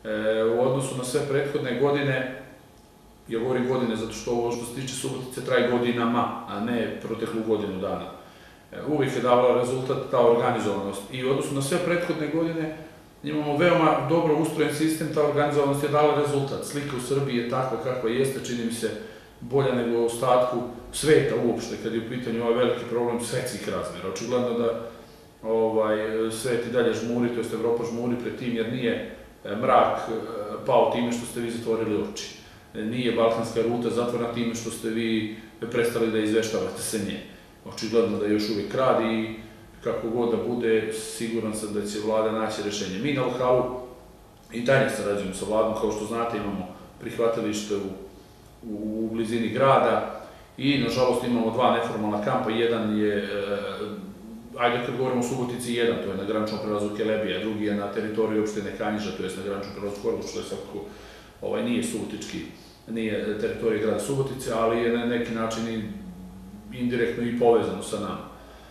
U odnosu na sve prethodne godine, ja govorim godine zato što ovo što se tiče Subotice traje godinama, a ne proteklu godinu dana. Uvijek je davala rezultat ta organizovanost i u odnosu na sve prethodne godine imamo veoma dobro ustrojen sistem, ta organizovanost je dala rezultat. Slika u Srbiji je takva kakva jeste, čini mi se bolja nego u ostatku sveta uopšte, kad je u pitanju ovaj veliki problem svetskih razmjera. Očigledno da svet i dalje žmuri, to jest Evropa žmuri pred tim, jer nije mrak pao time što ste vi zatvorili oči. Nije balkanska ruta zatvorena time što ste vi prestali da izveštavate sa nje. Očigledno da još uvijek radi i kako god da bude, siguran sam da će vlada naći rešenje. Mi na lokalu i dalje sarađujemo sa vladom, kao što znate imamo prihvatilište u blizini grada i nažalost imamo dva neformalna kampa, jedan je, ajde kad govorimo o Subotici, jedan, to je na graničnom prelazu Kelebija, drugi je na teritoriji opštine Kanjiža, to je na graničnom prelazu Horgoš, što je svakako, nije subotički, nije teritorija grada Subotice, ali je na neki način indirektno i povezano sa nama.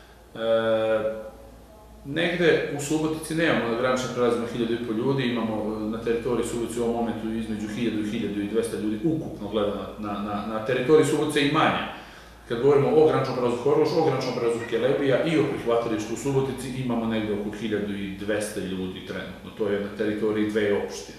Negde u Subotici nemamo na graničnim prelazima 1500 ljudi, imamo na teritoriji Subotice u ovom momentu između 1000 i 1200 ljudi ukupno gledano na teritoriji Subotice i manje. Kad govorimo o graničnom prelazu Horgoš, o graničnom prelazu Kelebija i o prihvatilištu u Subotici imamo negde oko 1200 ljudi trenutno, to je na teritoriji dve opštine.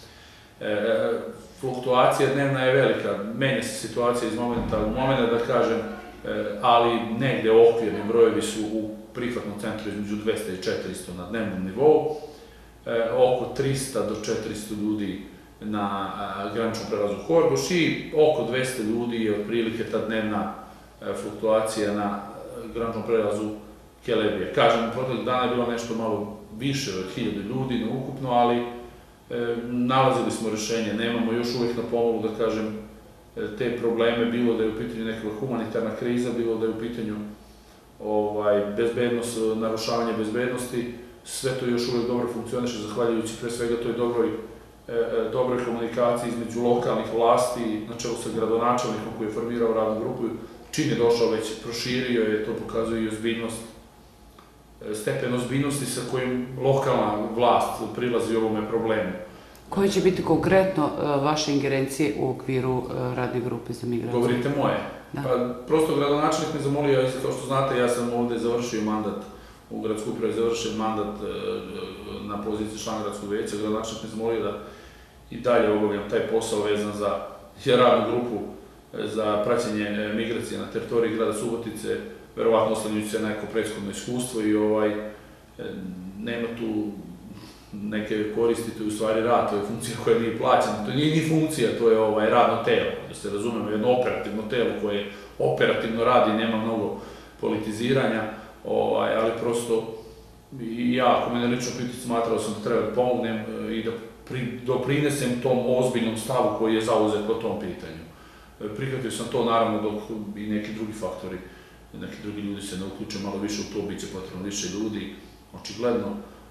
Fluktuacija dnevna je velika, menja se situacija iz momenta u momenta, da kažem, ali negde okvirni brojevi su u prihvatnom centru između 200 i 400 na dnevnom nivou, oko 300 do 400 ljudi na graničnom prelazu Horgoš i oko 200 ljudi je otprilike ta dnevna fluktuacija na graničnom prelazu Kelebije. Kažem, protiv dana je bilo nešto malo više od 1000 ljudi na ukupno, ali nalazili smo rešenje, nemamo još uvijek na pomolu, da kažem, te probleme, bilo da je u pitanju neka humanitarna kriza, bilo da je u pitanju bezbednost, narušavanje bezbednosti, sve to još uvijek dobro funkcioniše, zahvaljujući pre svega toj dobroj komunikaciji između lokalnih vlasti, na čelu sa gradonačelnikom koji je formirao radnu grupu, čim je došao već proširio je, to pokazuje i ozbiljnost, stepen ozbiljnosti sa kojim lokalna vlast prilazi ovome problemu. Koje će biti konkretno vaše ingerencije u okviru radne grupe za migraciju? Govorite moje. Prosto gradonačelnik me zamolio, kao što znate, ja sam ovde završio mandat, u gradskoj upravi završio mandat na poziciji člana gradskog veća, gradonačelnik me zamolio da i dalje obavljam taj posao vezan za radnu grupu za praćenje migracije na teritoriji grada Subotice, verovatno oslanjujući se na neko prethodno iskustvo i nema tu neke koristi, to je u stvari rad, to je funkcija koja nije plaćena, to nije ni funkcija, to je radno telo, da se razumemo, jedno operativno telo koje operativno radi, nema mnogo politiziranja, ali prosto i ja, ako mene lično pitati, smatrao sam da treba da pomognem i da doprinesem tom ozbiljnom stavu koji je zauzet po tom pitanju. Prihvatio sam to, naravno, dok i neki drugi faktori, neki drugi ljudi se ne uključe malo više u to, bit će potrebno više ljudi, očigledno,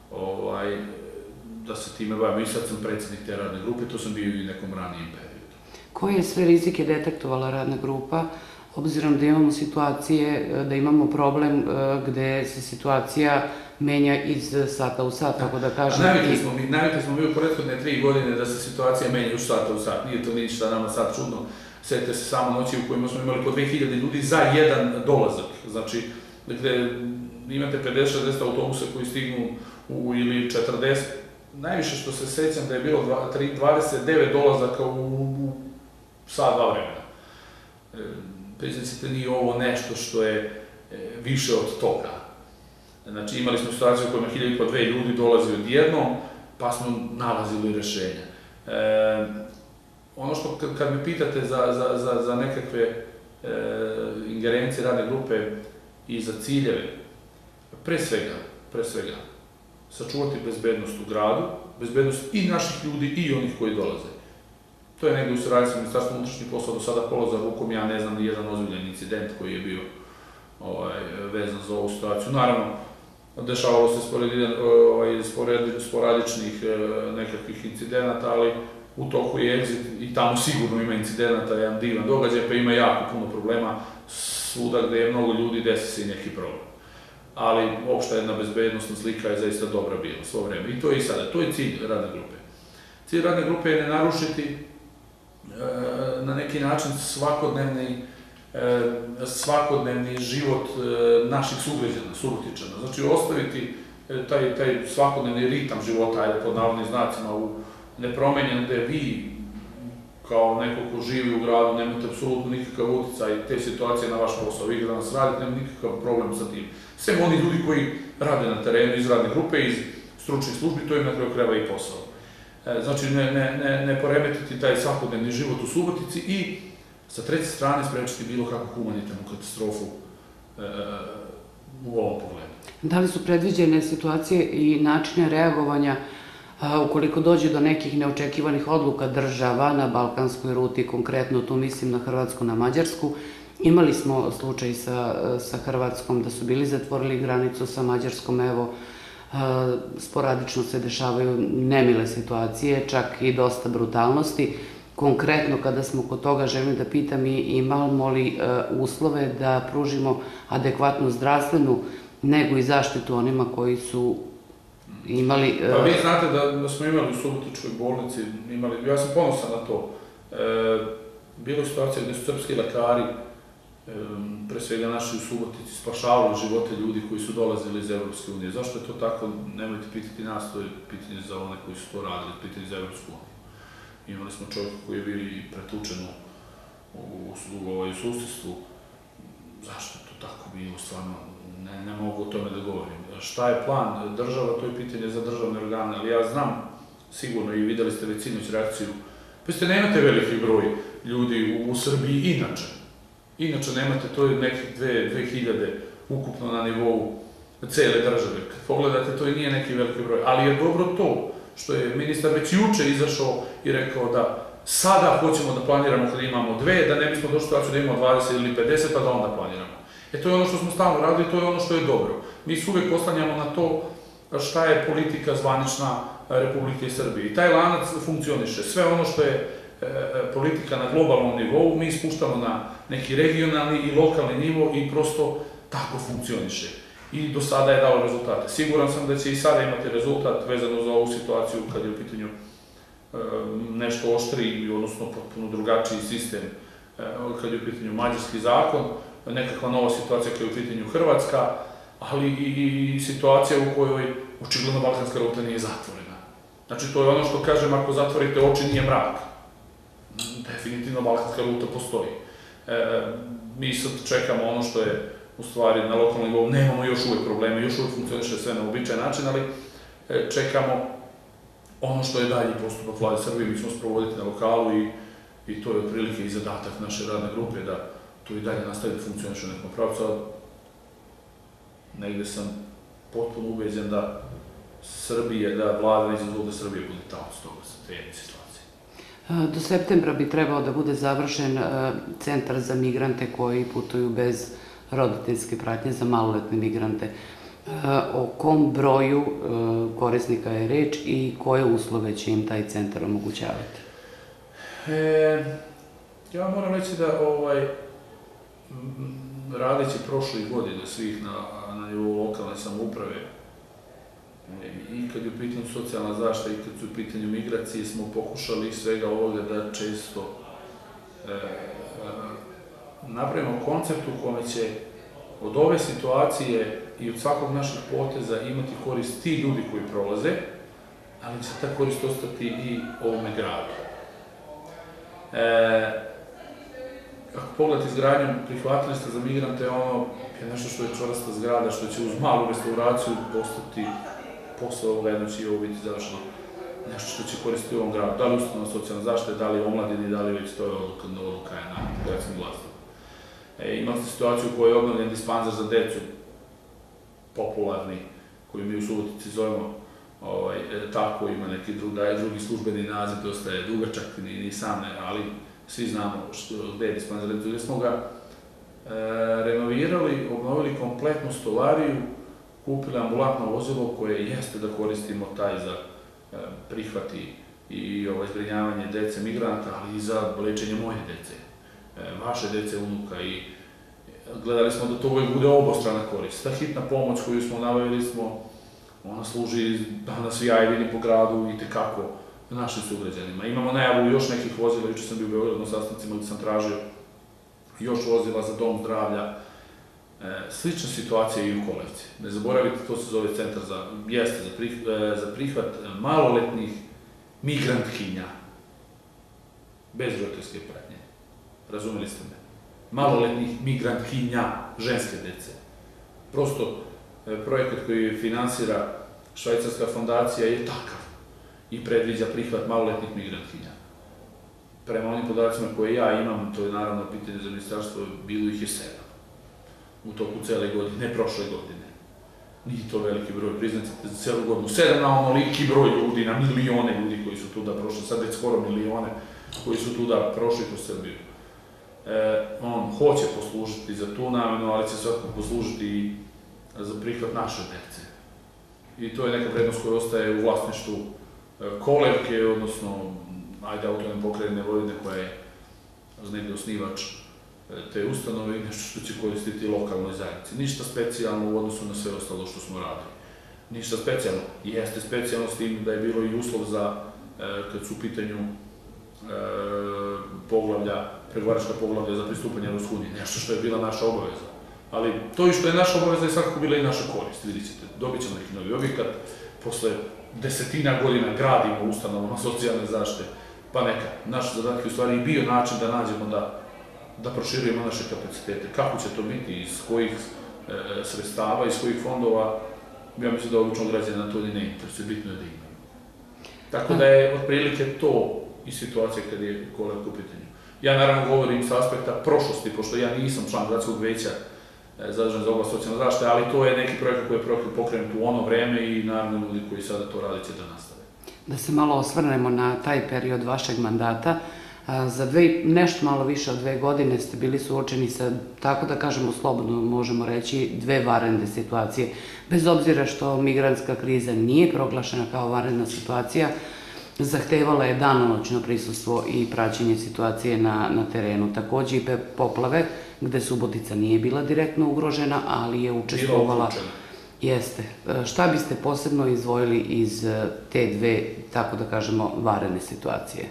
da se time bavimo. I sad sam predsjednik te radne grupe, to sam bio i u nekom ranijem periodu. Koje sve rizike detektovala radna grupa, obzirom da imamo situacije, da imamo problem gde se situacija menja iz sata u sat, tako da kažem... Navikli smo mi u prethodne 3 godine da se situacija menja iz sata u sat. Nije to ništa nama sad čudno. Sjetite se samo noći u kojima smo imali po 2000 ljudi za jedan dolazak. Znači, dakle, imate 50-60 autobusa koji stignu ili 40. Najviše što se sećam da je bilo 29 dolazaka u sat, 2 vremena. Priznacite, nije ovo nešto što je više od toga. Znači, imali smo situaciju u kojima 1000 pa 2 ljudi dolazi odjednom, pa smo nalazili rešenja. Ono što, kad me pitate za nekakve ingerencije radne grupe i za ciljeve, pre svega, sačuvati bezbednost u gradu, bezbednost i naših ljudi i onih koji dolaze. To je negde u saradnji sa Ministarstvom unutrašnjih poslova do sada polo za rukom, ja ne znam ni jedan ozbiljan incident koji je bio vezan za ovu situaciju. Naravno, dešavalo se sporadičnih nekakvih incidenata, ali u toku je exit i tamo sigurno ima incidenata, jedan divan događaj, pa ima jako puno problema svuda gde je mnogo ljudi, desi se i neki problem. Ali opšta jedna bezbednostna slika je zaista dobra bila svo vreme. I to je i sada, to je cilj radne grupe. Cilj radne grupe je ne narušiti na neki način svakodnevni život naših sugrađana, Subotičana. Znači, ostaviti taj svakodnevni ritam života, ajde pod navodnim znacima, nepromenjen, gde vi, kao neko ko živi u gradu, nemate apsolutno nikakav uticaj te situacije na vaš posao. Vi danas radite, nemate nikakav problem sa tim. Sve oni ljudi koji rade na terenu iz radne grupe, iz stručnih službi, to im na kraju krajeva i posao. Znači, ne poremetiti taj svakodnevni život u Subotici i sa treće strane sprečiti bilo kakvu humanitarnu katastrofu u ovom pogledu. Da li su predviđene situacije i načine reagovanja ukoliko dođe do nekih neočekivanih odluka država na balkanskoj ruti, konkretno tu mislim na Hrvatsku, na Mađarsku? Imali smo slučaj sa Hrvatskom da su bili zatvorili granicu sa Mađarskom, evo, sporadično se dešavaju nemile situacije, čak i dosta brutalnosti. Konkretno, kada smo kod toga, želim da pitam imamo li uslove da pružimo adekvatnu zdravstvenu negu i zaštitu onima koji su imali... Pa vi znate da smo imali u Subotičkoj bolnici, ja sam ponosan na to, bilo je situacija gde su srpski lekari, pre svega naši u Subotici, spašavali živote ljudi koji su dolazili iz Evropske unije. Zašto je to tako? Nemojte pitati nas, to je pitanje za one koji su to radili, pitanje za Evropsku uniju. Imali smo čovjeka koji je bili pretučen u susjedstvu. Zašto je to tako bilo? Stvarno, ne mogu o tome da govorim. Šta je plan država, to je pitanje za državne organe, ali ja znam sigurno i videli ste već sinoć reakciju. Pa ste nemate veliki broj ljudi u Srbiji inače. Inače nemate, to je nekih 2000 ukupno na nivou cele države. Kad pogledate, to i nije neki veliki broj, ali je dobro to što je ministar već juče izašao i rekao da sada hoćemo da planiramo kada imamo dve, da ne bismo došli situaciju da imamo 20 ili 50, pa da onda planiramo. To je ono što smo stalno radili, to je ono što je dobro. Mi se uvek oslanjamo na to šta je politika zvanična Republike Srbije. I taj lanac funkcioniše. Sve ono što je politika na globalnom nivou, mi spuštamo na neki regionalni i lokalni nivo i prosto tako funkcioniše. I do sada je dao rezultate. Siguran sam da će i sada imati rezultat vezano za ovu situaciju kad je u pitanju nešto oštriji, odnosno potpuno drugačiji sistem kad je u pitanju mađarski zakon, nekakva nova situacija kada je u pitanju Hrvatska, ali i situacija u kojoj očigledno balkanska ruta nije zatvorena. Znači, to je ono što kažem, ako zatvorite oči nije mrak. Definitivno balkanska ruta postoji. Mi sad čekamo ono što je u stvari na lokalnom nivou, nemamo još uvek probleme, još uvek funkcioniše sve na običajan način, ali čekamo ono što je dalji postupak Vlade Srbije, mi ćemo sprovoditi na lokalu i to je otprilike i zadatak naše radne grupe da to i dalje nastavi da funkcioniše u nekom pravcu, ali negde sam potpuno ubeđen da Srbije, da Vlada neće dozvoliti da Srbije bude talac toga sa te jedne situacije. Do septembra bi trebao da bude završen centar za migrante koji putuju bez roditeljske pratnje, za maloletne migrante. O kom broju korisnika je reč i koje uslove će im taj centar omogućavati? Ja moram reći da radeći prošlih godina svih na nivou lokalne samouprave i kad je u pitanju socijalna zaštita i kad su u pitanju migracije smo pokušali svega ovoga da često napravimo koncept u kome će od ove situacije i od svakog naših poteza imati korist ti ljudi koji prolaze, ali će ta korist ostati i ovome gradu. Ako pogledate izgradnju prihvatilišta za migrante, ono je nešto što je čvrsta zgrada, što će uz malu restauraciju postati posle ovoga jedno će i ovo biti završeno nešto što će koristiti u ovom gradu. Da li ustanova socijalne zaštite, da li omladini, da li već to je odluka je na gradskim vlastima. Imali ste situaciju u kojoj je obnovljen dispanzer za decu, popularni, koju mi u Subotici zovemo tako, ima neki drugi službeni naziv, dosta je dugačak, ni sam ne, ali svi znamo gde je dispanzer za decu, gde smo ga renovirali, obnovili kompletnu stolariju, kupili ambulantno vozilo koje jeste da koristimo taj za prihvat i zbrinjavanje dece migranata, ali i za lečenje moje dece, vaše dece, unuka, i gledali smo da to uvek bude obostrana korist. Ta hitna pomoć koju smo nabavili ona služi danas ja i vidim po gradu i tekako našim sugrađanima. Imamo najavu još nekih vozila, juče sam bio u Beogradu na sastancima gde sam tražio još vozila za dom zdravlja. Slična situacija i u Kolevci. Ne zaboravite, to se zove centar za prihvat maloletnih migrantkinja, bez roditeljske pratnje. Razumeli ste me? Maloletnih migrantkinja, ženske dece. Prosto, projekat koji finansira švajcarska fondacija je takav i predviđa prihvat maloletnih migrantkinja. Prema onim podacima koje ja imam, to je naravno pitanje za ministarstvo, bilo ih je 7 u toku cele godine, ne prošle godine. Nije to veliki broj, priznati za celu godinu. 7 na onoliki broj ljudi, na milione ljudi koji su tuda prošli, sad već skoro milione koji su tuda prošli kroz Srbiju. On hoće poslužiti za tu namenu, ali će svakako poslužiti i za prihvat naše dece. I to je neka vrednost koja ostaje u vlasništvu Kolevke, odnosno autonomne pokrajine Vojvodine, koja je negde osnivač te ustanove i nešto što će koristiti lokalnoj zajednici. Ništa specijalno u odnosu na sve ostalo što smo radili. Ništa specijalno. Jeste specijalno s tim da je bilo i uslov za, kad su u pitanju pregovaračka poglavlja za pristupanje Evropskoj uniji, nešto što je bila naša obaveza. Ali to i što je naša obaveza je svakako bila i naša korist. Vidit ćete, dobit ćemo neki novi objekat, posle desetina godina gradimo ustanovama socijalne zaštite, pa neka. Naš zadatak je u stvari i bio način da nađemo da proširujemo naše kapacitete. Kako će to biti, iz kojih sredstava, iz kojih fondova, ja mislim da obično građana na to ne interesuje, bitno je da imaju. Tako da je otprilike to i situacija kad je Kolevka u pitanju. Ja naravno govorim sa aspekta prošlosti, pošto ja nisam član gradskog veća zadužen za oblast socijalne zaštite, ali to je neki projekat koji je pokrenut u ono vreme i naravno ljudi koji sada to rade će da nastave. Da se malo osvrnemo na taj period vašeg mandata, za nešto malo više od 2 godine ste bili suočeni sa, tako da kažemo slobodno možemo reći, 2 vanredne situacije. Bez obzira što migrantska kriza nije proglašena kao vanredna situacija, zahtevala je danonoćno prisustvo i praćenje situacije na terenu. Takođe i poplave, gde Subotica nije bila direktno ugrožena, ali je učestvovala. Jeste. Šta biste posebno izdvojili iz te 2, tako da kažemo, vanredne situacije?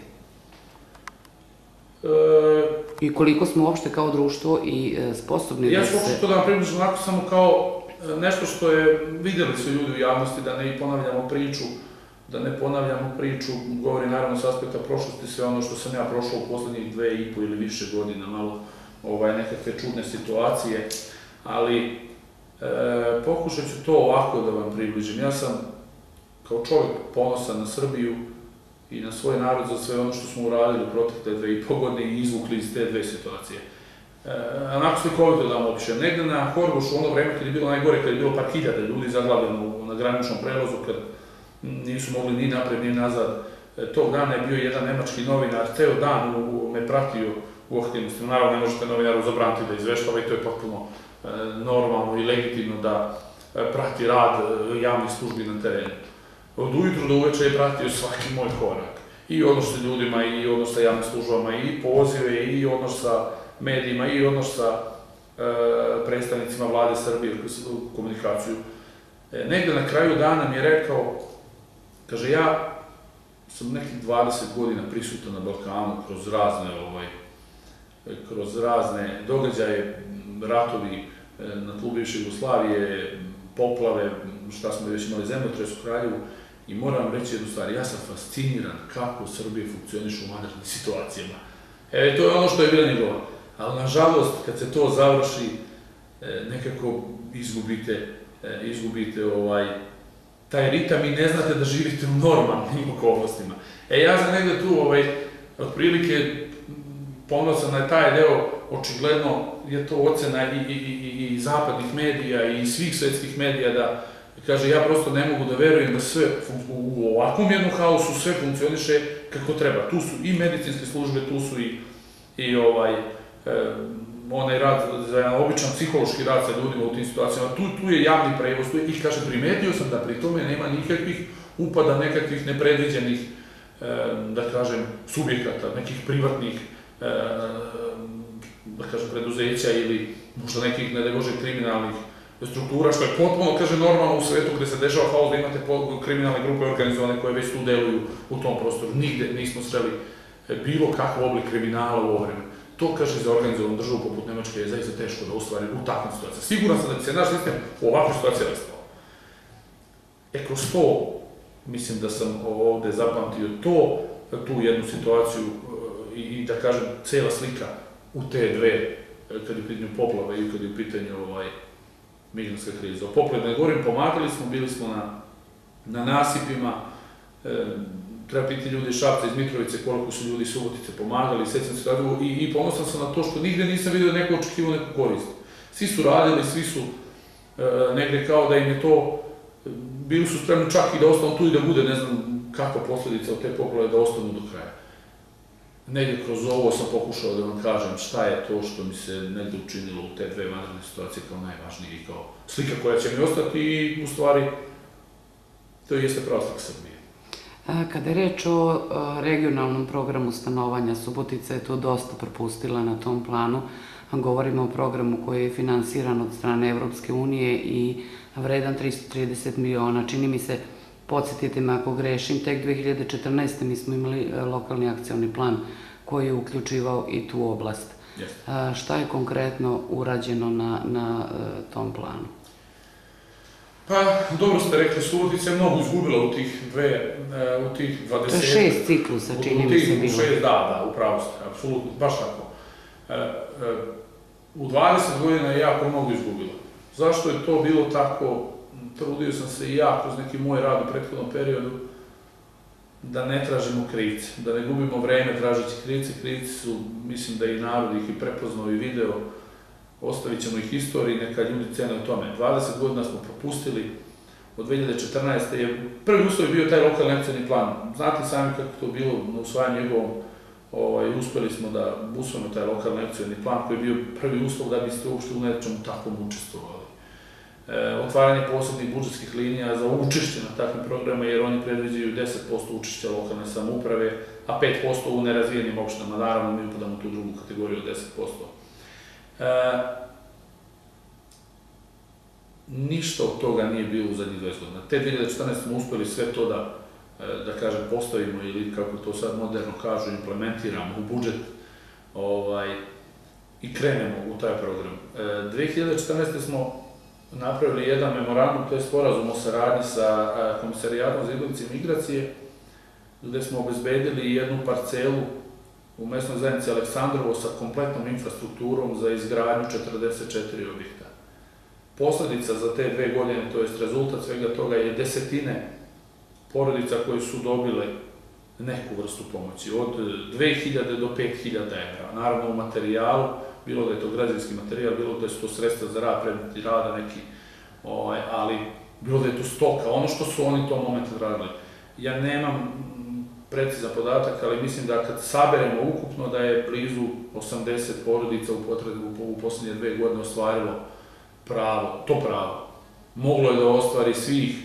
I koliko smo uopšte kao društvo i sposobni da se... Ja ću uopšte to da vam približim onako samo kao nešto što je, videli su ljudi u javnosti, da ne ponavljamo priču, govori naravno s aspekta prošlosti, sve ono što sam ja prošao u poslednjih 2,5 ili više godina, malo nekakve čudne situacije, ali pokušat ću to ovako da vam približim. Ja sam kao čovjek ponosan na Srbiju i na svoj narod za sve ono što smo uradili u protekle 2,5 godine i izvukli iz te 2 situacije. Onako slikovito da vam opišem. Negde na Horgošu, ono vreme kad je bilo najgore, kad je bilo par hiljada ljudi zaglavljeno na graničnom prelazu, kad nisu mogli ni napred ni nazad. Tog dana je bio jedan nemački novinar, ceo dan me pratio u aktivnostima. Naravno, ne možete novinaru zabraniti da izveštava i to je potpuno normalno i legitimno da prati rad javnih službi na terenu. Od ujutru do uveče je pratio svaki moj korak. I odnos sa ljudima, i odnos sa javnim službama, i pozive, i odnos sa medijima, i odnos sa predstavnicima vlade Srbije, komunikaciju. Negde na kraju dana mi je rekao, kaže, ja sam nekih 20 godina prisutan na Balkanu kroz razne događaje, ratovi na tlu bivše Jugoslavije, poplave, šta smo već imali, zemljotres u Kraljevu, i moram reći jednu stvar, ja sam fasciniran kako Srbija funkcioniše u vanrednim situacijama. To je ono što je bila njegova. Ali, nažalost, kad se to završi, nekako izgubite taj ritam i ne znate da živite u normalnim okolnostima. Ja sam negde tu, otprilike, ponosan na taj deo, očigledno je to ocena i zapadnih medija i svih svetskih medija da, kaže, ja prosto ne mogu da verujem da sve u ovakvom jednom haosu sve funkcioniše kako treba. Tu su i medicinske službe, tu su i onaj rad, za jedan običan psihološki rad sa ljudima u tim situacijama, tu je javni prevoz, i kaže, primetio sam da pri tome nema nikakvih upada, nekakvih nepredviđenih, da kažem, subjekata, nekih privatnih, da kažem, preduzeća ili možda nekih, ne da Bože, kriminalnih struktura, što je potpuno, kaže, normalno u svetu gde se dešava haos da imate kriminalne grupe organizovane koje već tu deluju u tom prostoru. Nigde nismo sreli bilo kakav oblik kriminala u ovo vreme. To, kaže, za organizovanu državu poput Nemačke je zaista teško da ostvari u takvim situacijama. Siguran sam da bi se naš sistem u ovakvoj situaciji raspao. Kroz to, mislim da sam ovde zapamtio tu jednu situaciju i da kažem, cela slika u te dve, kad je u pitanju poplava i kad je u pitanju migrantska kriza. O poplavi ne govorim, pomagali smo, bili smo na nasipima, treba piti ljudi iz Šapca, iz Mitrovice, koliko su ljudi iz Subotice pomagali, sećam se tada i ponosan sam na to što nigde nisam vidio da neko očekivao neku korist. Svi su radili, svi su negde kao da im je to, bili su spremni čak i da ostanu tu i da bude, ne znam kakva posledica od te poplave, da ostanu do kraja. Negde kroz ovo sam pokušao da vam kažem šta je to što mi se negde učinilo u te dve vanredne situacije kao najvažnije i kao slika koja će mi ostati i u stvari to jeste prava slika Srbije. Kada je reč o regionalnom programu stanovanja, Subotica je to dosta propustila na tom planu. Govorimo o programu koji je finansiran od strane Evropske unije i vredan 330 miliona. Čini mi se, podsjetite me ako grešim, tek 2014. mi smo imali lokalni akcioni plan koji je uključivao i tu oblast. Šta je konkretno urađeno na tom planu? Pa, dobro ste rekli, Subotica je mnogo izgubila u tih 20... To je 6 ciklusa, čini mi se bilo. Da, upravo ste, apsolutno, baš tako. U 20 godina je jako mnogo izgubila. Zašto je to bilo tako? Trudio sam se i ja kroz neki moj rad u prethodnom periodu da ne tražimo krivce, da ne gubimo vreme tražeći krivce. Krivci su, mislim da i narod ih i prepoznao i video, ostavit ćemo ih istoriji, neka ljudi cene o tome. 20 godina smo propustili, od 2014. je prvi uslov bio taj lokalni akcioni plan. Znate sami kako to bilo na usvajanju njegovom, uspeli smo da usvojimo taj lokalni akcioni plan koji je bio prvi uslov da biste uopšte u nečemu takvom učestvovali. Otvaranje posebnih budžetskih linija za učešće na takvim programima, jer oni predviđaju 10% učešća lokalne samouprave, a 5% u nerazvijenim opštinama. Naravno, mi upadamo u tu drugu kategoriju od 10%. Ništa od toga nije bilo u zadnjih 20 godina. Te 2014. smo uspeli sve to da kažem, postavimo ili, kako to sad moderno kažu, implementiramo u budžet i krenemo u taj program. 2014. smo napravili jedan memorandum, to je sporazum o saradnji sa Komisarijatom za izbeglice i migracije, gde smo obezbedili jednu parcelu u mesnoj zajednici Aleksandrovo sa kompletnom infrastrukturom za izgradnju 44 objekta. Posledica za te 2 godine, to jest rezultat svega toga, je desetine porodica koje su dobile neku vrstu pomoći, od 2000 do 5000 evra. Naravno u materijalu, bilo da je to građevinski materijal, bilo da je to sredstva za rad, predmeti rada neki, ali bilo da je to stoka, ono što su oni u tom momentu radili. Ja nemam precizan podatak, ali mislim da kad saberemo ukupno da je blizu 80 porodica u poslednje 2 godine ostvarilo to pravo. Moglo je da ostvari svih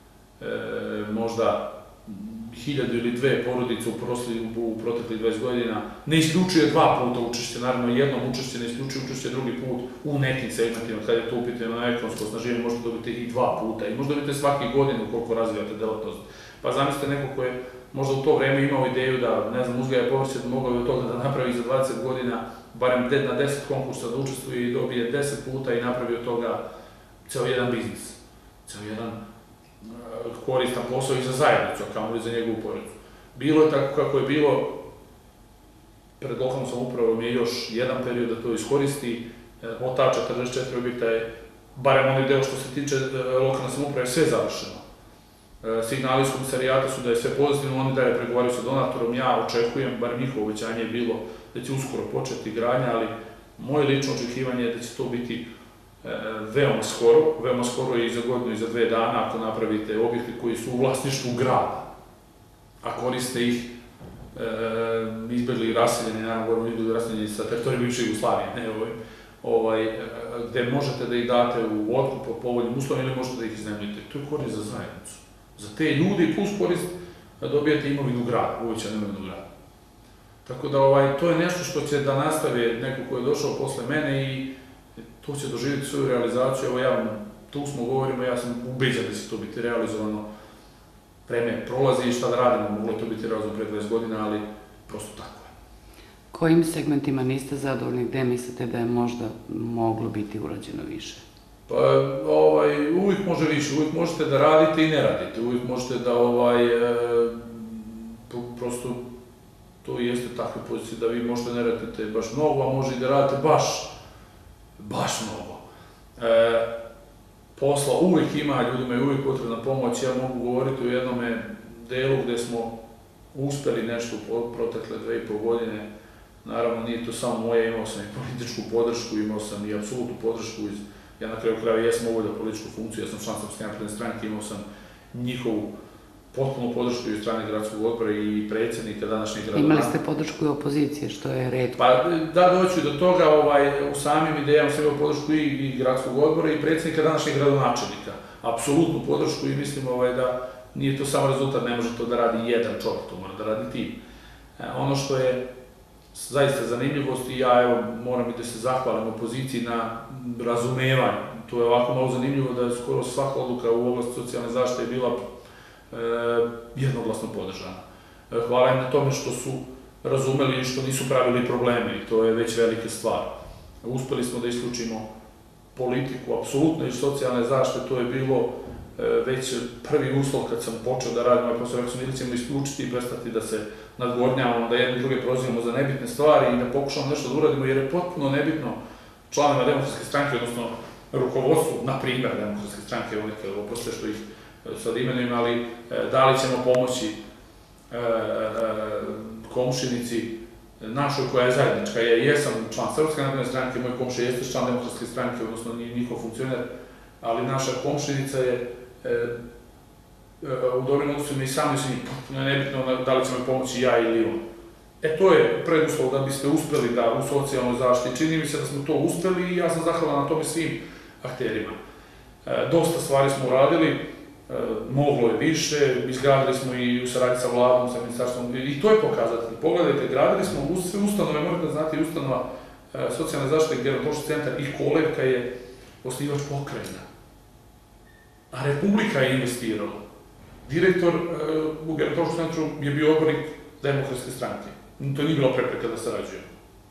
možda 1000 ili 2 porodice u proteklih 20 godina, ne isključuje 2 puta učešće, naravno jednom učešće ne isključuje učešće drugi put u nekim segmentima, kada je to upitano na ekonomsko osnaživanje, možete dobiti i 2 puta i možda dobite svake godine ukoliko razvijate delatnost. Pa zamislite neko ko je možda u to vreme imao ideju da, ne znam, uzgaja povrće, mogao je od toga da napravi za 20 godina, barem na 10 konkursa da učestvuje i dobije 10 puta i napravi od toga ceo jedan biznis, ceo jedan koristan posao i za zajednicu, a kamoli za njegovu porodicu. Bilo je tako kako je bilo, pred lokalnom samoupravom je još jedan period da to iskoristi, od ta 44 objekta je, barem onaj deo što se tiče lokalne samouprave, sve završeno. Signali iz komisarijata su da je sve pozitivno, oni dalje pregovaraju sa donatorom, ja očekujem, bar njihovo uvećanje je bilo da će uskoro početi gradnja, ali moje lično očekivanje je da će to biti veoma skoro i za godinu i za 2 dana ako napravite objekte koji su u vlasništvu grada, a koriste ih izbegli i raseljeni, naravno govorimo izbegli i raseljeni sa teritorije bivše Jugoslavije, gde možete da ih date u otkup po povoljnim uslovima ili možete da ih iznajmite. To je korist za zajednicu. Za te ljudi plus korist dobijate imovinu grada, uvećanu imovinu grada. Tako da to je nešto što će da nastave neko ko je došao posle mene i To će doživjeti svoju realizaciju, evo ja tu smo govorimo, ja sam ubeđen da će to biti realizovano. Vreme prolazi i šta da radimo, moglo je to biti realizovano pre 20 godina, ali prosto tako je. Kojim segmentima niste zadovoljni, gde mislite da je možda moglo biti urađeno više? Pa, uvijek može više, uvijek možete da radite i ne radite, uvijek možete da, prosto, to jeste takve pozicije da vi možete ne radite baš mnogo, a može i da radite baš mnogo. Posla uvijek ima, ljudima je uvijek potrebna pomoć, ja mogu govoriti o jednome delu gde smo uspeli nešto u protekle 2,5 godine. Naravno, nije to samo moje, imao sam i političku podršku, imao sam i apsolutnu podršku ja na kraju krajeva jesam obavljao političku funkciju, ja sam član Srpske napredne stranke, imao sam njihovu potpunu podršku i od strane gradskog odbora i predsjednika današnjeg gradonačelnika. Imali ste podršku i opozicije, što je retko. Pa da, doću do toga, u samim idejama sam imao podršku i gradskog odbora i predsjednika današnjeg gradonačelnika. Apsolutnu podršku i mislim da nije to samo rezultat, ne može to da radi jedan čovjek, to mora da radi tim. Ono što je zaista zanimljivost i ja moram i da se zahvalim opoziciji na razumevanju. To je ovako malo zanimljivo da je skoro svaka odluka u oblasti socijalne zaštite bila jednoglasno podržana. Hvala im na tome što su razumeli i što nisu pravili probleme i to je već velika stvar. Uspeli smo da isključimo politiku, apsolutno iz socijalne zaštite, to je bilo već prvi uslov kad sam počeo da radim ovaj posao, rekao sam ili ćemo isključiti i prestati da se nadgornjavamo, da jedni druge prozivamo za nebitne stvari i da pokušamo nešto da uradimo, jer je potpuno nebitno članovima Demokratske stranke, odnosno rukovodstvu, na primjer Demokratske stranke, oproste što ih sad imenujem, ali da li ćemo pomoći komšinici našoj koja je zajednička. Ja jesam član Srpske napredne stranke, moj komšija jeste član Demokratske stranke, odnosno njihov funkcioner, ali naša komšinica je u dobrim odnosima i sami su potpuno nebitno da li će me pomoći ja ili on. To je preduslov da biste uspeli da u socijalnoj zaštiti. Čini mi se da smo to uspeli i ja sam zahvalan na tome svim akterima. Dosta stvari smo uradili, moglo je više, izgradili smo i u saradnji sa vladom, sa ministarstvom, i to je pokazatelj. Pogledajte, gradili smo sve ustanove, morate da znate, i ustanova socijalne zaštite, gerontološki centar i Kolevka je osnivač pokrajina. A Republika je investirala. Direktor u gerontološkom centru je bio odbornik Demokratske stranke. To nije bilo prepreka da sarađujemo.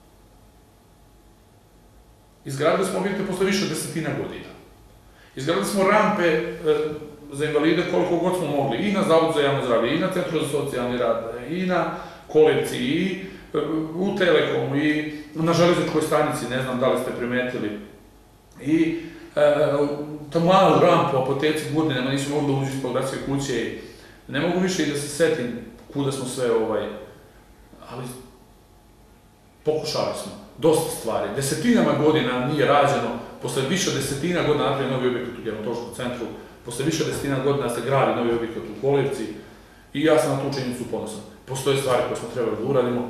Izgradili smo objekte posle više desetina godina. Izgradili smo rampe za invalide koliko god smo mogli, i na Zavodu za javno zdravlje, i na Centru za socijalni rad, i na Kolevci, i u Telekomu, i na železničkoj stanici, ne znam da li ste primetili. I ta malu rampu apoteci Gudinama, nismo mogli da uđu ispod gradske kuće, ne mogu više i da se setim kuda smo sve ali pokušali smo. Dosta stvari. Desetinama godina nije rađeno, posle više desetina godina napravljen novi objekat u gerontološkom centru, posle više desetina godina se gradi novi objekat u Kolevci i ja sam na tu činjenicu ponosan. Postoje stvari koje smo trebali da uradimo,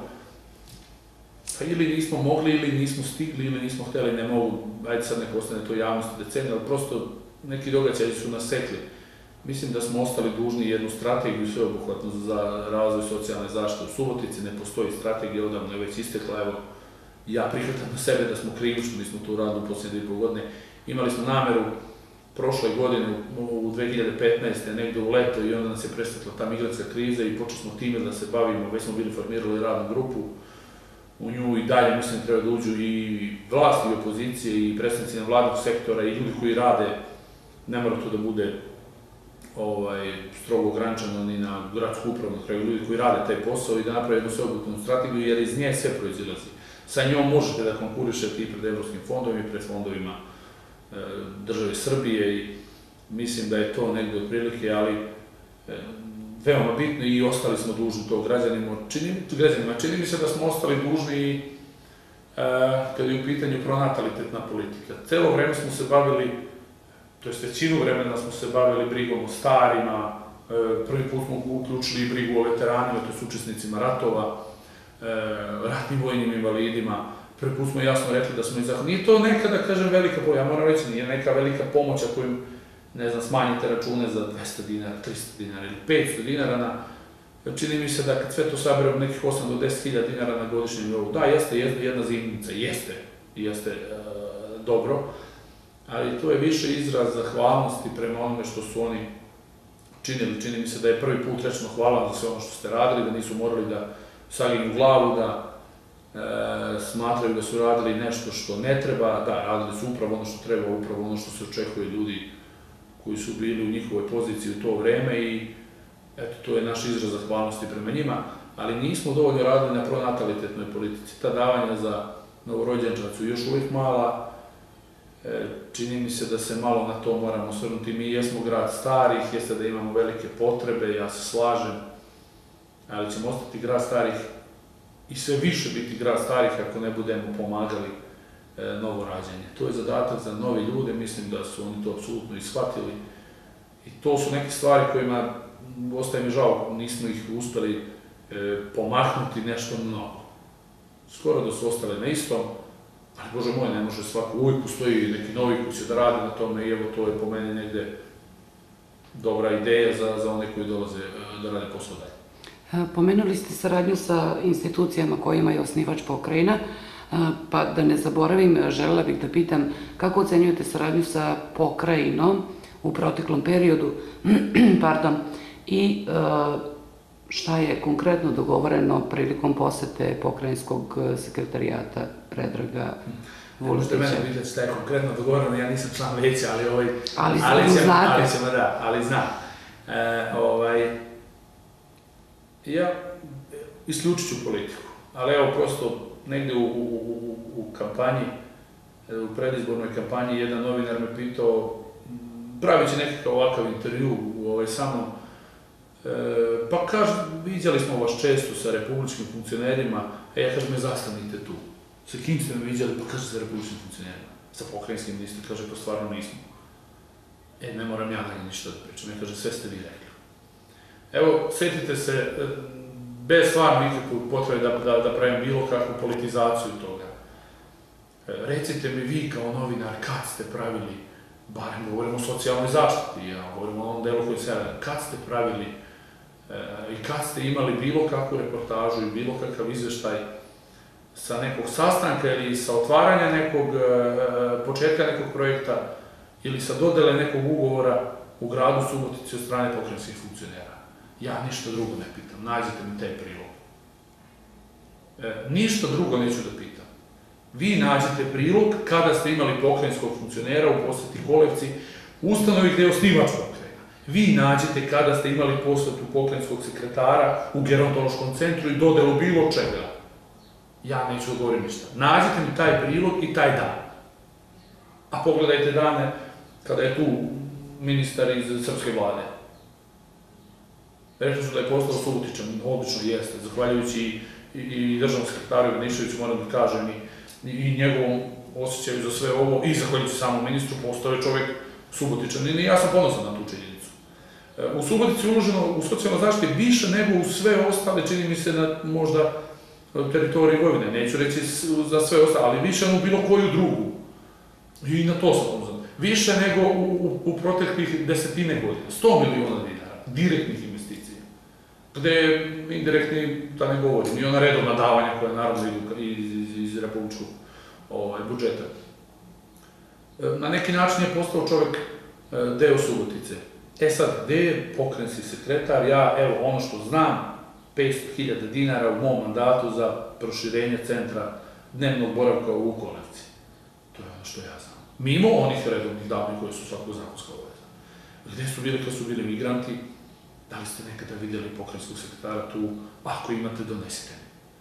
pa ili nismo mogli, ili nismo stigli, ili nismo hteli, ne mogu, ajde sad neko ostane to javnosti decenije, ali prosto neki događaji su nas sekli. Mislim da smo ostali dužni jednu strategiju sveobuhvatnu za razvoj socijalne zaštite u Subotici, ne postoji strategija, odavno je već istekla, evo, ja prihvatam na sebe da smo krivi što nismo to uradili u posljednje 2,5 godine. Imali smo nameru prošle godine, u 2015. negde u leto, i onda nas je prestekla ta migrantska kriza i počeli smo time da se bavimo, već smo bili formirali radnu grupu, u nju i dalje mislim da treba da uđu i vlasti i opozicije i predstavnici vladnog sektora i ljudi koji rade, ne mora to da bude strogo ograničeno ni na gradsku upravu, na kraju ljudi koji rade taj posao i da naprave jednu sveobuhvatnu strategiju, jer iz nje sve proizilazi. Sa njom možete da konkurišete i pred evropskim fondovima i pred fondovima države Srbije i mislim da je to negde otprilike, ali veoma bitno i ostali smo dužni to građanima. Čini mi se da smo ostali dužni i kada je u pitanju pronatalitetna politika. Celo vreme smo se bavili, to je većinu vremena smo se bavili brigom o starima, prvi put smo uključili brigu o veteranima, to je učesnicima ratova, ratnim vojnim invalidima. Prvi put smo jasno rekli da smo izahvalni. Nije to neka, da kažem, velika pomoć, ja moram reći, nije neka velika pomoć ako im, ne znam, smanjite račune za 200 dinara, 300 dinara ili 500 dinara, čini mi se da kad sve to saberemo nekih 8 do 10 hiljada dinara na godišnjem nivou, da, jeste jedna zimnica, jeste dobro, ali to je više izraz zahvalnosti prema onome što su oni činili. Čini mi se da je prvi put rečeno hvala vam za sve ono što ste radili, da nisu morali da saginu glavu, da smatraju da su radili nešto što ne treba, da, radili su upravo ono što treba, upravo ono što se očekuje ljudi koji su bili u njihovoj poziciji u to vreme i eto, to je naš izraz zahvalnosti prema njima, ali nismo dovoljno radili na pronatalitetnoj politici. Ta davanja za novorođenčad su još uvijek mala, čini mi se da se malo na to moramo osvrnuti. Mi jesmo grad starih, jeste da imamo velike potrebe, ja se slažem, ali ćemo ostati grad starih i sve više biti grad starih ako ne budemo pomagali novo rađenje. To je zadatak za novi ljude, mislim da su oni to apsolutno ishvatili i to su neke stvari kojima, ostaje mi žao, nismo ih uspeli pomaknuti nešto mnogo. Skoro da su ostale na istom, ali Bože moj, ne može svako, uvijek postoji neki novi koji će da radi na tome i evo to je po meni negde dobra ideja za one koji dolaze da rade posao dalje. Pomenuli ste saradnju sa institucijama kojima je osnivač pokrajina, pa da ne zaboravim, želela bih da pitam kako ocenjujete saradnju sa pokrajinom u proteklom periodu, i šta je konkretno dogovoreno prilikom posete pokrajinskog sekretarijata Predraga Vuletića? Možete mene vidjeti šta je konkretno dogovoreno, ja nisam član veća, ali znam. Ja isključit ću politiku, ali evo prosto negde u kampanji, u predizbornoj kampanji, jedan novinar me pitao, pravići nekakav ovakav intervju sa mnom, pa kaže, viđali smo vas često sa republičkim funkcionerima, ja kažem, zastanite tu. Sa kim ste me viđali? Pa kaže, sa republičkim funkcionerima. Sa pokrajinskim niste, kaže, pa stvarno nismo. Ne moram ja dalje ništa da pričam, ja kaže, sve ste vi rekli. Evo, setite se, bez stvarno nikakve potrebe da pravim bilo kakvu politizaciju toga. Recite mi vi kao novinar kad ste pravili, barem govorimo o socijalnoj zaštiti, ja govorim o onom delu koji se radi, kad ste pravili i kad ste imali bilo kakvu reportažu i bilo kakav izveštaj sa nekog sastanka ili sa otvaranja nekog, početka nekog projekta ili sa dodele nekog ugovora u gradu Subotici od strane pokrajinskih funkcionera. Ja ništa drugo ne pitam, nađite mi taj prilog. Ništa drugo neću da pitam. Vi nađete prilog kada ste imali pokrajinskog funkcionera u poseti Kolevci, ustanovi gde je osnivač pokrajina. Vi nađete kada ste imali posetu pokrajinskog sekretara u gerontološkom centru i dodelu bilo čega. Ja neću da govorim ništa. Nađite mi taj prilog i taj dan. A pogledajte dane kada je tu ministar iz srpske vlade. Rekli su da je postao Subotičan, odlično jeste, zahvaljujući i državnom sekretaru Ivaniševiću, moram da kažem, i njegovom osjećaju za sve ovo, i zahvaljujući samom ministru, postao je čovek Subotičan. I ja sam ponosan na tu činjenicu. U Subotici je uloženo u socijalnoj zaštiti više nego u sve ostale, čini mi se, na možda teritoriji Vojvodine. Neću reći za sve ostale, ali više nego bilo koju drugu. I na to sam ponosan. Više nego u proteklih desetine godina. 100 miliona dinara direktnih investicija. Gde indirektni, da ne govorim, i ona redovna davanja koja naravno idu iz republičkog budžeta. Na neki način je postao čovek deo Subotice. Sad, gde je pokrajinski sekretar? Ja, evo, ono što znam, 500.000 dinara u mom mandatu za proširenje centra dnevnog boravka u Kolevci. To je ono što ja znam. Mimo onih redovnih davanja koje su svakog zakonska obaveza. Gde su bili kad su bili migranti? Da li ste nekada vidjeli pokrajinskog sekretara tu? Ako imate, donesite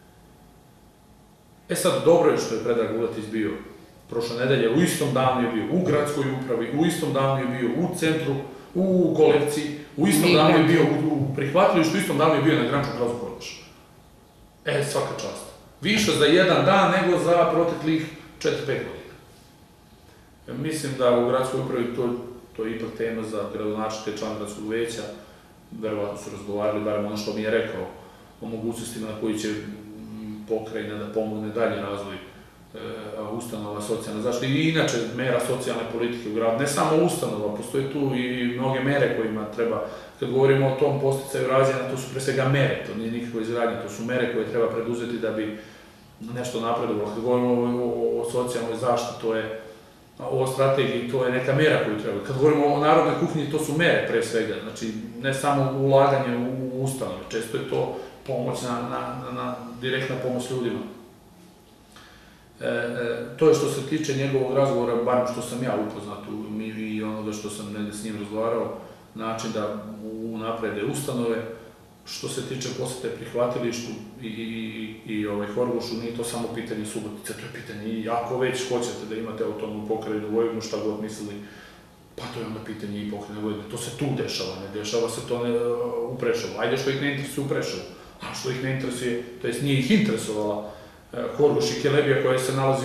mi. Sad, dobro je što je Predrag Vuletić bio prošle nedelje, u istom danu je bio u gradskoj upravi, u istom danu je bio u centru, u Kolevci, u istom danu je bio u prihvatilištu, u istom danu je bio na Granču Krazu Korlaša. Svaka čast. Više za jedan dan nego za proteklih 4-5 godina. Mislim da u gradskoj upravi to je ipak tema za gradonačelnika i člana gradskog veća. Verovatno su razgovarali, barem ono što mi je rekao, o mogućnostima na koji će pokrajina da pomogne dalje razvoj ustanova socijalne zaštite i inače mera socijalne politike u gradu. Ne samo ustanova, postoje tu i mnoge mere kojima treba, kad govorimo o tom posticaju rađenja, to su pre svega mere, to nije nikakvo izgradnje, to su mere koje treba preduzeti da bi nešto napredovalo. Kad govorimo o socijalnoj zaštiti, to je o strategiji, to je neka mera koju treba. Kad govorimo o narodnoj kuhinji, to su mere pre svega, znači ne samo ulaganje u ustanove, često je to pomoć direktna pomoć ljudima. To je što se tiče njegovog razgovora, barem što sam ja upoznat i onoga što sam negdje s njim razgovarao, način da unaprede ustanove. Što se tiče posete prihvatilištu i Horgošu, nije to samo pitanje Subotice, to je pitanje i ako već hoćete da imate autonomnu pokrajinu Vojvodinu, šta god mislili, pa to je onda pitanje i pokrajine Vojvodine. To se tu dešava, ne dešava se to u Prešovu. Ajde što ih ne interesuje u Prešovu, a što ih ne interesuje, to jest nije ih interesovala Horgoš i Kelebija koja se nalazi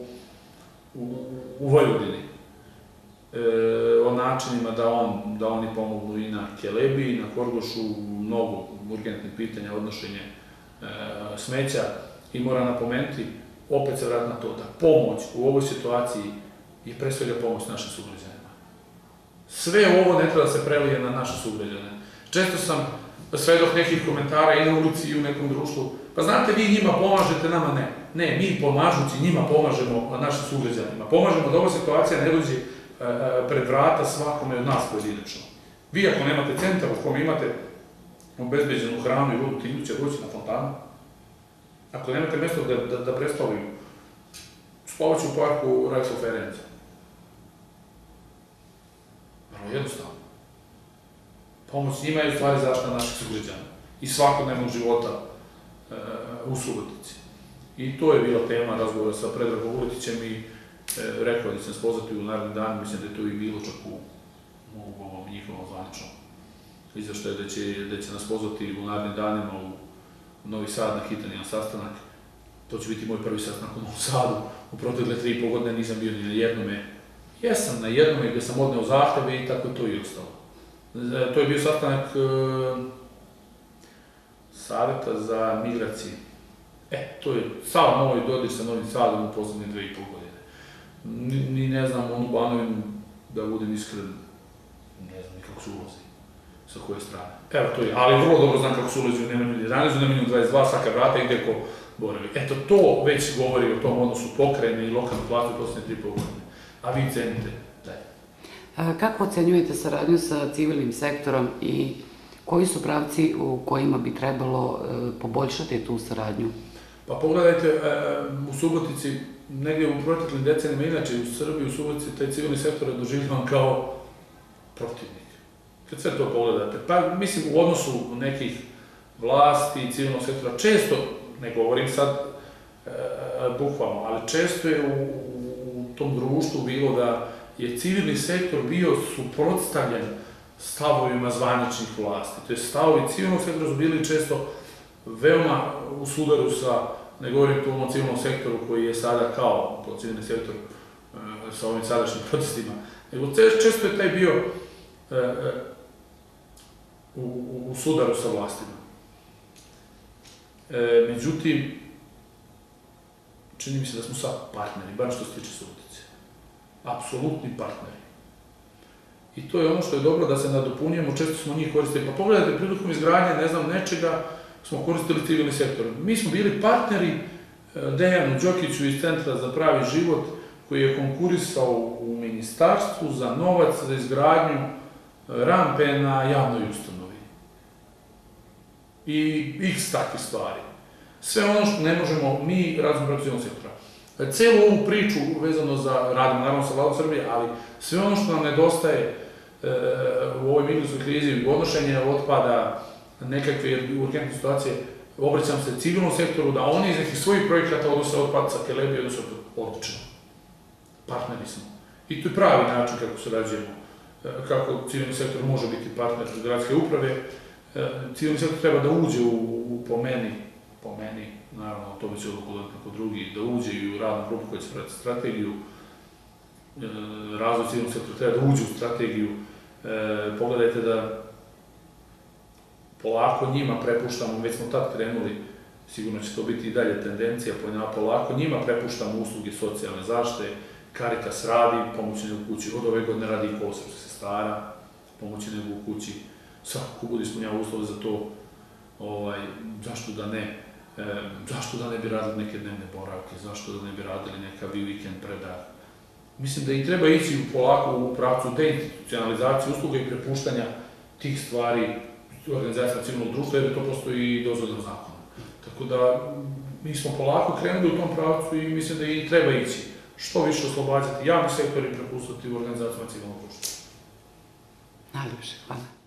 u Vojvodini. O načinima da oni pomognu i na Kelebiji, i na Horgošu, mnogo urgentnih pitanja, odnošenje smeća i mora napomenuti, opet se vrati na to, da pomoć u ovoj situaciji je pre svega pomoć našim sugrađanima. Sve ovo ne treba da se prelije na naše sugrađane. Često sam svedok nekih komentara i na ulici i u nekom društvu, pa znate, vi njima pomažete, nama ne. Ne, mi pomažući njima pomažemo našim sugrađanima. Pomažemo da ova situacija ne dođe pred vrata svakome od nas pojedinačno. Vi ako nemate centar u kom imate obezbeđenu hranu i vodu, ti ljudi će doći na fontanu. Ako nemate mjesto da prespavaju, spavaću u parku Rajsel Ferenca. Vrlo jednostavno. Pomoć njima je u stvari zaštita naših sugrađana i svakodnevnog života u Subotici. I to je bila tema razgovora sa Predragom Vuletićem i rekao da će nas pozvati u naredni dan, mislim da je to i bilo čak u ovom njihovom zvaničnom izveštaju da će nas pozvati u narednim danima u Novi Sad na hitan jedan sastanak. To će biti moj prvi sastanak u Novom Sadu. U protekle 3,5 godine nisam bio ni na jednome. Jesam na jednome gde sam odneo zahteve i tako je to i ostalo. To je bio sastanak Saveta za migracije. To je sav moj dodir sa Novim Sadom u poslednje 2,5 godine. Ni ne znam onu Banovinu, da budem iskren, ne znam ni kako su ulazi, sa koje strane. Evo to je, ali vrlo dobro znam kako su ulazi u Nemanju 11, u Nemanju 22, svaka vrata i gde ko boravi. Eto, to već govori o tom odnosu pokrajine i lokalne vlasti u poslednje 3,5 godine. A vi cenite dalje. Kako ocenjujete saradnju sa civilnim sektorom i koji su pravci u kojima bi trebalo poboljšati tu saradnju? Pa pogledajte, u Subotici, negdje u proteklim decenijama, inače u Srbiji, u Subotici, taj civilni sektor je doživljavan kao protivnik. Kad sve to pogledate, pa mislim u odnosu nekih vlasti i civilnog sektora, često, ne govorim sad bukvalno, ali često je u tom društvu bilo da je civilni sektor bio suprotstavljen stavovima zvaničnih vlasti. To je stavovi civilnog sektora su bili često veoma u sudaru sa, ne govorim tu o civilnom sektoru koji je sada kao civilni sektor sa ovim sadašnjim protestima, nego često je taj bio u sudaru sa vlastima. Međutim, čini mi se da smo sad partneri, bar što se tiče Subotice. Apsolutni partneri. I to je ono što je dobro da se nadopunjujemo, često smo njih koristili. Pa pogledajte, prilikom izgradnje, ne znam, nečega, smo koristili civilni sektor. Mi smo bili partneri Dejanu Đokiću iz Centra za pravi život, koji je konkurisao u ministarstvu za novac za izgradnju rampe na javnoj ustanovi. I x takvih stvari. Sve ono što ne možemo, mi radimo preko civilnog sektora. Celu ovu priču vezano za radimo, naravno sa Vladom Srbije, ali sve ono što nam nedostaje u ovoj migrantskoj krizi, odnošenje otpada, nekakve urgentne situacije, obraćam se civilnom sektoru da oni iz nekih svojih projekata odnose otpad sa Kelebije, odnose odlično. Partneri smo. I to je pravi način kako sarađujemo, kako civilni sektor može biti partner gradske uprave. Civilni sektor treba da uđe po meni, naravno, to bi će odluku kako drugi, da uđe i u radnu grupu koja će prati strategiju. Razvoj civilnog sektora treba da uđe u strategiju. Pogledajte da polako njima prepuštamo, već smo tad krenuli, sigurno će to biti i dalje tendencija, polako njima prepuštamo usluge socijalne zaštite, Caritas radi, pomoći nego u kući, od ove godine radi i Kosovska sestara, pomoći nego u kući, svakako bude ispunjava uslove za to, zašto da ne bi radili neke dnevne boravke, zašto da ne bi radili neka vikend predah. mislim da i treba ići polako u pravcu deinstitucionalizacije usluga i prepuštanja tih stvari organizacijama civilnog društva, jer je to prosto i dozvoljeno zakonom. Tako da, mi smo polako krenuli u tom pravcu i mislim da i treba ići. Što više oslobađati javni sektor i prepustiti u organizacijama civilnog društva. Najljepše, hvala.